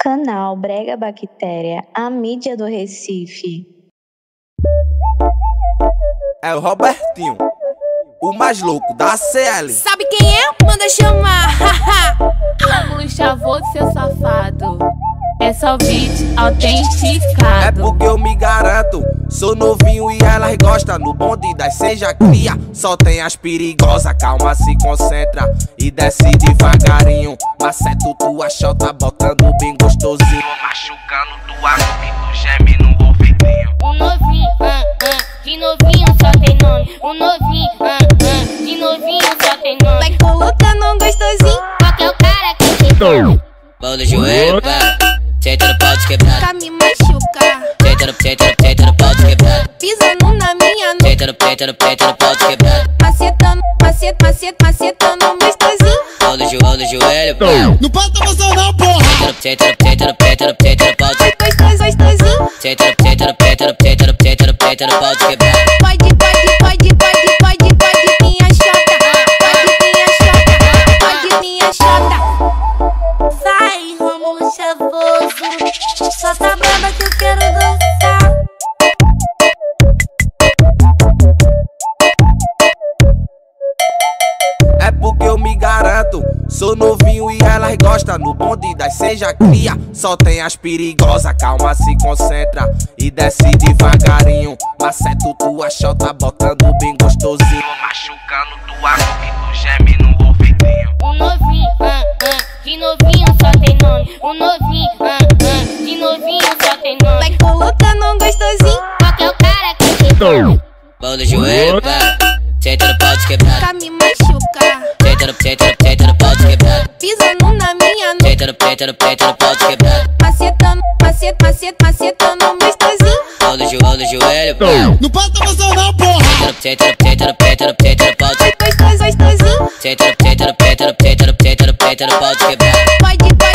Canal Brega Bactéria, a mídia do Recife. É o Robertinho, o mais louco da CL. Sabe quem é? Manda chamar. Vamos chavou de seu safado. É só beat autenticado. É porque eu me garanto, sou novinho e elas gostam. No bonde das seja cria, só tem as perigosas. Calma, se concentra e desce devagarinho. Maceto tua chota, botando bem gostosinho. Machucando tua nuca e tu geme no ouvidinho. O novinho, de novinho só tem nome. O novinho, de novinho só tem nome. Vai colocando gostosinho. Qual que é o cara que você come? Mão no joelho, pá. Senta no pau de quebrado. Pra me machucar. Senta no pau de quebrado. Pisando na minha nuca. Senta no pau de quebrado. Macetando gostosinho. Mão no joelho, pá. Não pode emoção não, porra! Senta no pau de Gostosinho. Senta no pau de quebrado. Pode minha chota. Pode minha chota. Sai, Rômulo chavoso. Só tá brava que eu quero dançar. É porque eu me garanto, sou novinho e elas gostam. No bonde das seja cria, só tem as perigosas. Calma, se concentra e desce devagarinho. Maceto tua chota, botando bem gostosinho. Machucando tua nuca e tu geme no ouvidinho. O novinho, de novinho só tem nome. O novinho, de novinho só tem nome. Vai colocando gostosinho. Qual que é o cara que você come? Mão no joelho, pá. Senta no pau de quebrado. Pra me machucar. Senta no pau de quebrado. Pisando na minha nuca. Senta no pau de quebrado. Macetando gostosinho. Mão no joelho, pá. Não pode emoção não, porra! Senta no pau de Gostosinho. Senta no pau de quebrado. Pode